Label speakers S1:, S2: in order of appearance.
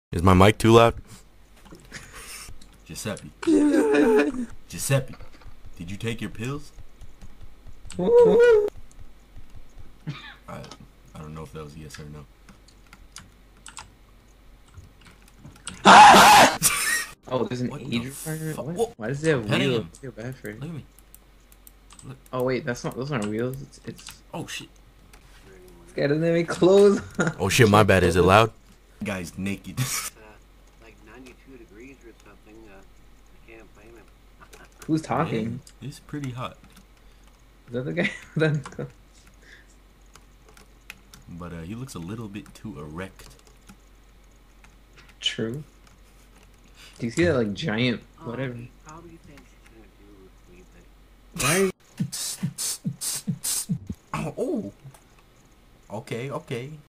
S1: Is my mic too loud?
S2: Giuseppe. Giuseppe, did you take your pills? I don't know if that was yes or no.
S3: Oh, there's an
S2: What
S3: age
S2: the
S3: requirement?
S2: fuck?
S3: What?
S2: Whoa.
S3: Why does it have
S2: Petting
S3: wheels?
S2: him.
S3: I feel bad for it.
S2: Look at me. Look.
S3: Oh wait, that's not. Those aren't wheels. It's.
S2: Oh shit.
S3: This guy doesn't have any clothes.
S1: Oh shit, my bad. Is it loud?
S2: Guy's naked.
S4: Like 92 degrees or something. I can't blame him.
S3: Who's talking?
S2: Man, it's pretty hot.
S3: Is that the guy? Then.
S2: But he looks a little bit too erect.
S3: True. Do you see that like giant whatever?
S4: He probably thinks he's gonna do with me, but
S3: Why?
S2: Oh. Okay, okay.